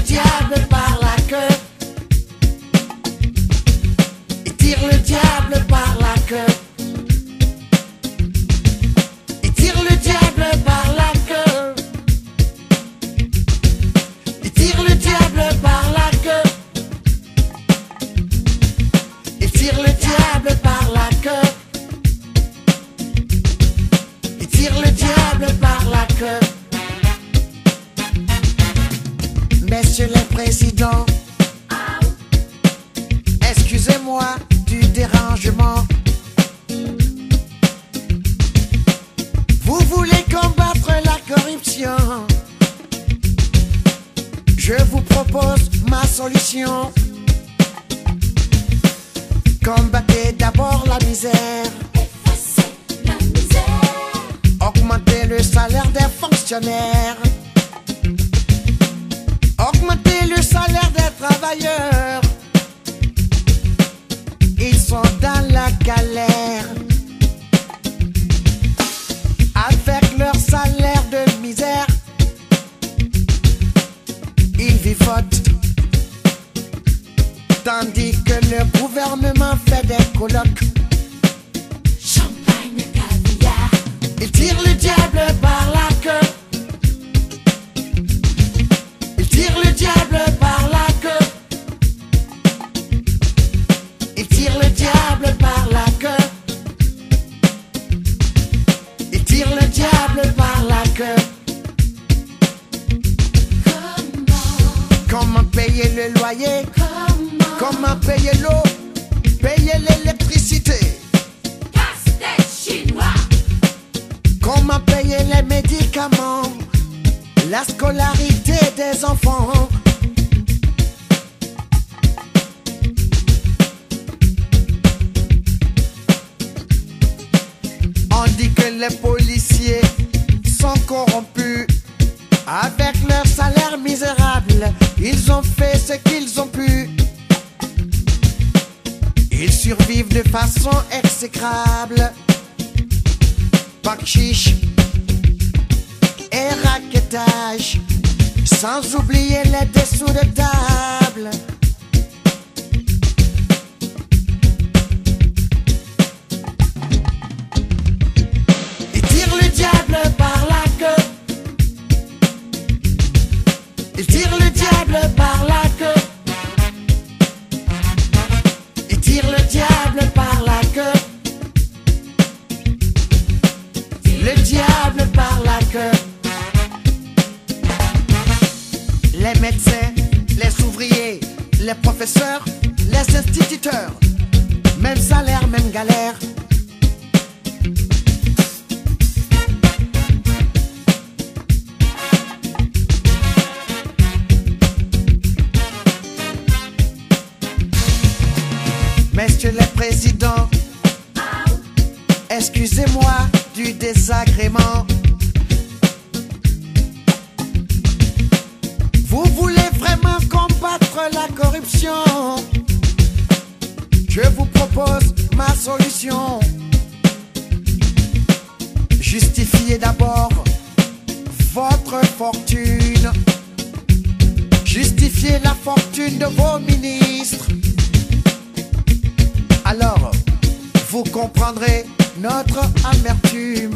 diable par la queue. Il tire le diable par la queue. Il tire le diable par la queue. Il tire le diable par la queue. Il tire le diable par la queue. Il tire le diable par la queue. Messieurs les présidents, excusez-moi du dérangement. Vous voulez combattre la corruption? Je vous propose ma solution. Combattez d'abord la misère. Effacez la misère. Augmentez le salaire des fonctionnaires. Augmentez le salaire des travailleurs. Ils sont dans la galère. Avec leur salaire de misère, ils vivotent. Tandis que le gouvernement fait des colloques. Champagne, caviar. Il tire le diable par la queue. Il tire le diable par la queue. Il tire le diable par la queue. Il tire le diable par la queue. Comment payer le loyer? Comment payer l'eau? Payer l'électricité? Casse-tête chinois. Comment payer les médicaments? La scolarité des enfants? On dit que les policiers sont corrompus. Avec leur salaire misérable, ils ont fait ce qu'ils ont pu. Ils survivent de façon exécrable. Bakchiche et raquettage, sans oublier les dessous de table. Il tire le diable par la queue. Il tire le diable par la queue. Il tire le diable par la queue. Le diable par la queue. Les médecins, les ouvriers, les professeurs, les instituteurs, même salaire, même galère. Messieurs les présidents, excusez-moi du désagrément. Vous voulez vraiment combattre la corruption? Je vous propose ma solution. Justifiez d'abord votre fortune. Justifiez la fortune de vos ministres. Alors, vous comprendrez notre amertume.